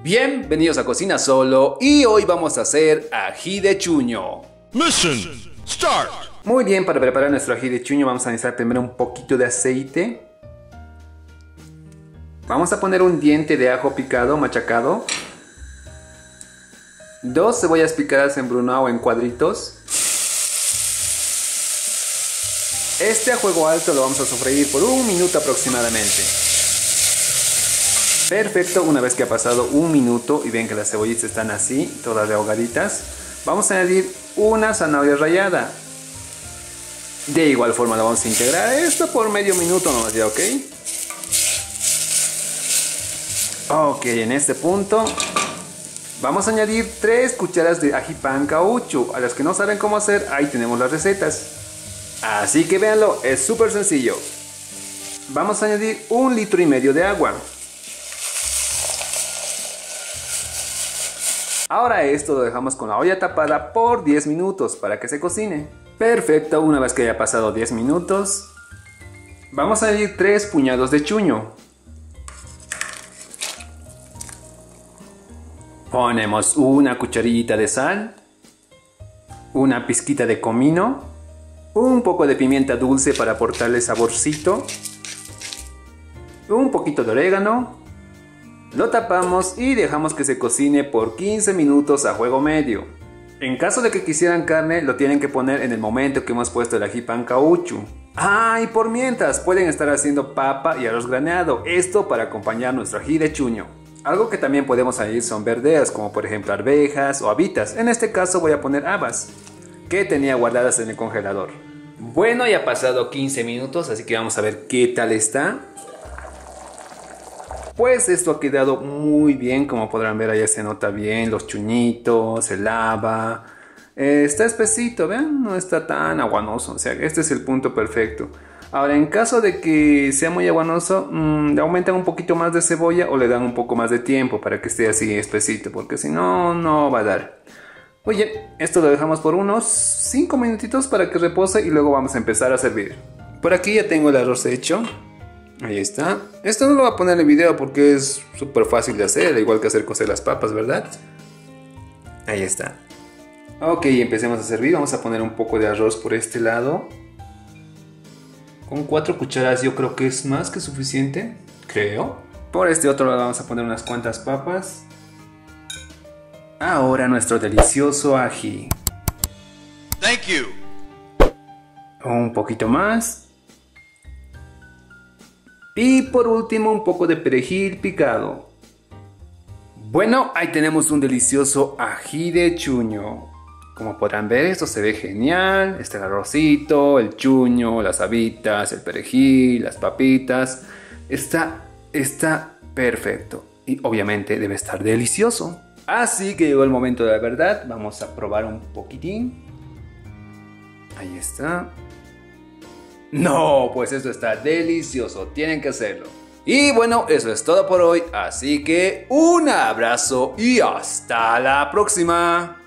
Bienvenidos a Cocina Solo y hoy vamos a hacer ají de chuño. Mission start. Muy bien, para preparar nuestro ají de chuño vamos a necesitar primero un poquito de aceite. Vamos a poner un diente de ajo picado, machacado. 2 cebollas picadas en brunao en cuadritos. Este a fuego alto lo vamos a sofreír por 1 minuto aproximadamente. Perfecto, una vez que ha pasado 1 minuto y ven que las cebollitas están así, todas rehogaditas, vamos a añadir una zanahoria rallada. De igual forma lo vamos a integrar esto por medio minuto nomás ya, ¿ok? Ok, en este punto vamos a añadir 3 cucharas de ají pan caucho. A las que no saben cómo hacer, ahí tenemos las recetas. Así que véanlo, es súper sencillo. Vamos a añadir 1,5 litros de agua. Ahora esto lo dejamos con la olla tapada por 10 minutos para que se cocine. Perfecto, una vez que haya pasado 10 minutos, vamos a añadir 3 puñados de chuño. Ponemos una cucharita de sal, una pizquita de comino, un poco de pimienta dulce para aportarle saborcito, un poquito de orégano. Lo tapamos y dejamos que se cocine por 15 minutos a fuego medio. En caso de que quisieran carne, lo tienen que poner en el momento que hemos puesto el ají pan caucho. Ah, y por mientras pueden estar haciendo papa y arroz graneado, esto para acompañar nuestro ají de chuño. Algo que también podemos añadir son verdeas, como por ejemplo arvejas o habitas. En este caso voy a poner habas, que tenía guardadas en el congelador. Bueno, ya ha pasado 15 minutos, así que vamos a ver qué tal está. Pues esto ha quedado muy bien, como podrán ver, allá se nota bien los chuñitos, el haba. Está espesito, ¿ven? No está tan aguanoso, o sea, este es el punto perfecto. Ahora, en caso de que sea muy aguanoso, le aumentan un poquito más de cebolla o le dan un poco más de tiempo para que esté así espesito, porque si no, no va a dar. Oye, esto lo dejamos por unos 5 minutitos para que repose y luego vamos a empezar a servir. Por aquí ya tengo el arroz hecho. Ahí está. Esto no lo voy a poner en el video porque es súper fácil de hacer, igual que hacer cocer las papas, ¿verdad? Ahí está. Ok, empecemos a servir. Vamos a poner un poco de arroz por este lado. Con 4 cucharadas yo creo que es más que suficiente. Creo. Por este otro lado vamos a poner unas cuantas papas. Ahora nuestro delicioso ají. Thank you. Un poquito más. Y por último un poco de perejil picado. Bueno, ahí tenemos un delicioso ají de chuño. Como podrán ver, esto se ve genial. Está el arrocito, el chuño, las habitas, el perejil, las papitas. Está perfecto. Y obviamente debe estar delicioso. Así que llegó el momento de la verdad. Vamos a probar un poquitín. Ahí está. No, pues esto está delicioso, tienen que hacerlo. Y bueno, eso es todo por hoy, así que un abrazo y hasta la próxima.